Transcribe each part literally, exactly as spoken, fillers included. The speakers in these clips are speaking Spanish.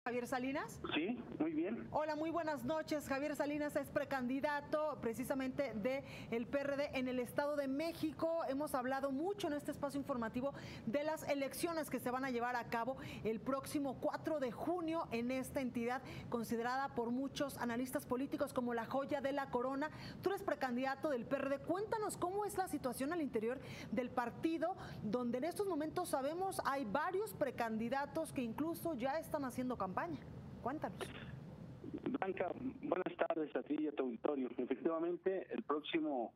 Javier Salinas. Sí, muy bien. Hola, muy buenas noches. Javier Salinas es precandidato precisamente de el P R D en el Estado de México. Hemos hablado mucho en este espacio informativo de las elecciones que se van a llevar a cabo el próximo cuatro de junio en esta entidad considerada por muchos analistas políticos como la joya de la corona. Tú eres precandidato del P R D. Cuéntanos cómo es la situación al interior del partido, donde en estos momentos sabemos hay varios precandidatos que incluso ya están haciendo campaña. Cuéntanos. Blanca, buenas tardes a ti y a tu auditorio. Efectivamente, el próximo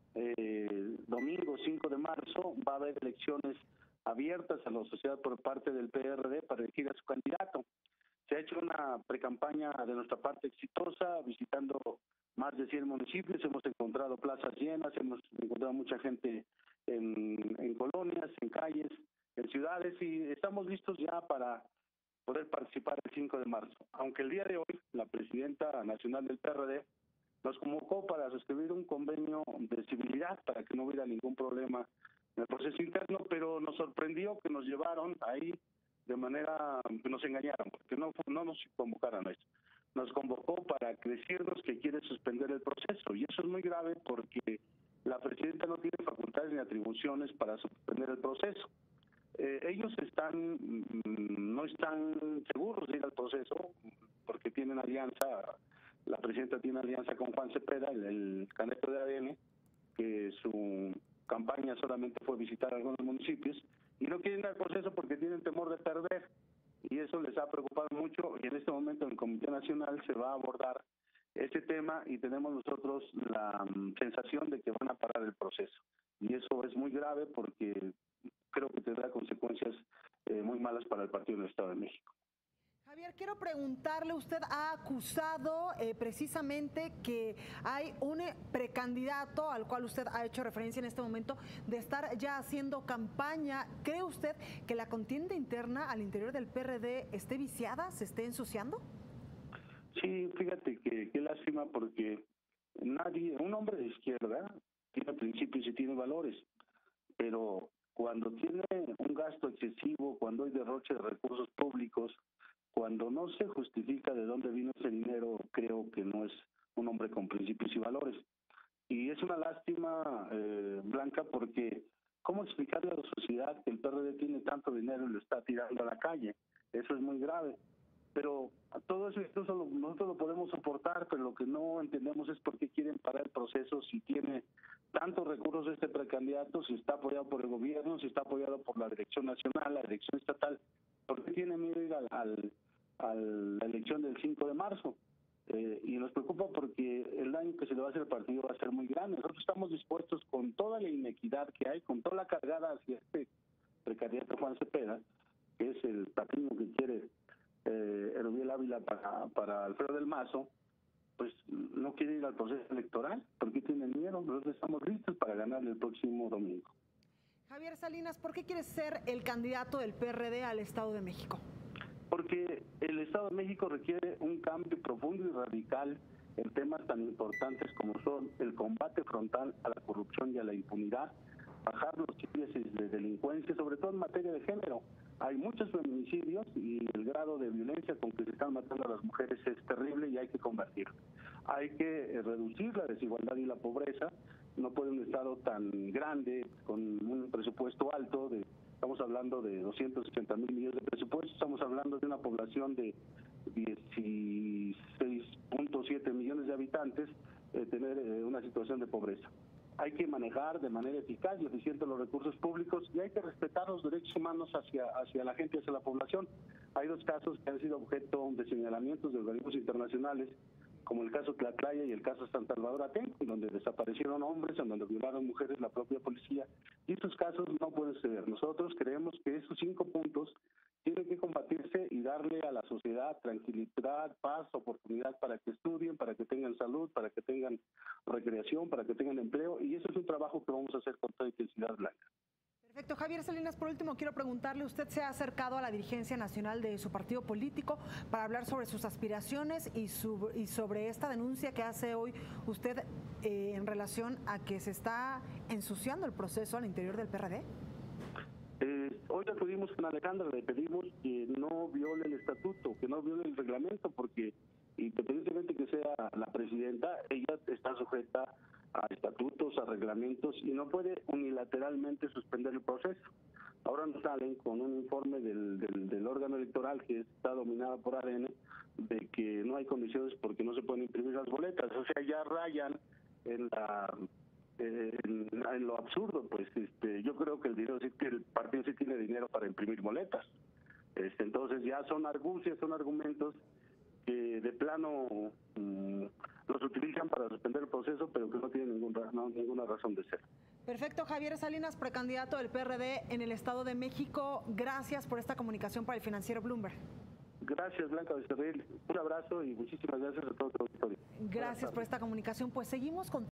eh, domingo cinco de marzo va a haber elecciones abiertas a la sociedad por parte del P R D para elegir a su candidato. Se ha hecho una precampaña de nuestra parte exitosa, visitando más de cien municipios, hemos encontrado plazas llenas, hemos encontrado mucha gente en, en colonias, en calles, en ciudades, y estamos listos ya para poder participar el cinco de marzo. Aunque el día de hoy la presidenta nacional del P R D nos convocó para suscribir un convenio de civilidad para que no hubiera ningún problema en el proceso interno, pero nos sorprendió que nos llevaron ahí de manera que nos engañaron, porque no, no nos convocaron a eso. Nos convocó para decirnos que quiere suspender el proceso, y eso es muy grave porque la presidenta no tiene facultades ni atribuciones para suspender el proceso. Eh, ellos están no están seguros de ir al proceso porque tienen alianza, la presidenta tiene alianza con Juan Cepeda, el, el candidato de A D N, que su campaña solamente fue visitar algunos municipios, y no quieren ir al proceso porque tienen temor de perder, y eso les ha preocupado mucho, y en este momento en el Comité Nacional se va a abordar ese tema y tenemos nosotros la um, sensación de que van a parar el proceso, y eso es muy grave porque creo que tendrá consecuencias eh, muy malas para el partido del Estado de México. Javier, quiero preguntarle, usted ha acusado eh, precisamente que hay un precandidato al cual usted ha hecho referencia en este momento de estar ya haciendo campaña. ¿Cree usted que la contienda interna al interior del P R D esté viciada, se esté ensuciando? Sí, fíjate que qué lástima porque nadie, un hombre de izquierda tiene principios y tiene valores, pero cuando tiene un gasto excesivo, cuando hay derroche de recursos públicos, cuando no se justifica de dónde vino ese dinero, creo que no es un hombre con principios y valores. Y es una lástima, eh, Blanca, porque ¿cómo explicarle a la sociedad que el P R D tiene tanto dinero y lo está tirando a la calle? Eso es muy grave. Pero a todo eso incluso lo, nosotros lo podemos soportar, pero lo que no entendemos es por qué quieren parar el proceso si tiene tantos recursos este precandidato, si está apoyado por el gobierno, si está apoyado por la dirección nacional, la dirección estatal. ¿Por qué tiene miedo ir al, al, a la elección del cinco de marzo? Eh, y nos preocupa porque el daño que se le va a hacer al partido va a ser muy grande. Nosotros estamos dispuestos, con toda la inequidad que hay, con toda la cargada hacia este precandidato Juan Cepeda, que es el patiño que quiere eh, Erubiel Ávila para, para Alfredo del Mazo, pues no quiere ir al proceso electoral. ¿Por qué tienen miedo? Nosotros estamos listos para ganar el próximo domingo. Javier Salinas, ¿por qué quieres ser el candidato del P R D al Estado de México? Porque el Estado de México requiere un cambio profundo y radical en temas tan importantes como son el combate frontal a la corrupción y a la impunidad, bajar los índices de delincuencia, sobre todo en materia de género. Hay muchos feminicidios y el grado de violencia con que se están matando a las mujeres es terrible y hay que combatirlo. Hay que reducir la desigualdad y la pobreza. No puede un Estado tan grande, con un presupuesto alto, de, estamos hablando de doscientos ochenta mil millones de presupuesto, estamos hablando de una población de dieciséis punto siete millones de habitantes, eh, tener eh, una situación de pobreza. Hay que manejar de manera eficaz y eficiente los recursos públicos y hay que respetar los derechos humanos hacia, hacia la gente, hacia la población. Hay dos casos que han sido objeto de señalamientos de organismos internacionales, como el caso Tlatlaya y el caso San Salvador Atenco, en donde desaparecieron hombres, en donde violaron mujeres la propia policía, y estos casos no pueden ser. Nosotros creemos que esos cinco puntos tienen que combatirse y darle a la sociedad tranquilidad, paz, oportunidad para que estudien, para que tengan salud, para que tengan recreación, para que tengan empleo, y eso es un trabajo que vamos a hacer con toda intensidad, Blanca. Perfecto. Javier Salinas, por último quiero preguntarle, usted se ha acercado a la dirigencia nacional de su partido político para hablar sobre sus aspiraciones y, su, y sobre esta denuncia que hace hoy usted eh, en relación a que se está ensuciando el proceso al interior del P R D. Eh, hoy acudimos con Alejandra, le pedimos que no viole el estatuto, que no viole el reglamento, porque independientemente que sea la presidenta, ella está sujeta a estatutos, a reglamentos, y no puede unilateralmente suspender el proceso. Ahora nos salen con un informe del, del, del órgano electoral que está dominado por A R N, de que no hay condiciones porque no se pueden imprimir las boletas. O sea, ya rayan en la eh, en, en lo absurdo. Pues este, yo creo que el dinero sí, que el partido sí tiene dinero para imprimir boletas. Este, entonces ya son argucias, son argumentos que de plano mmm, los utilizan para suspender el proceso, pero que no tienen ningún, no, ninguna razón de ser. Perfecto, Javier Salinas, precandidato del P R D en el Estado de México. Gracias por esta comunicación para el financiero Bloomberg. Gracias, Blanca Becerril. Un abrazo y muchísimas gracias a todo el auditorio. Gracias por esta comunicación. Pues seguimos con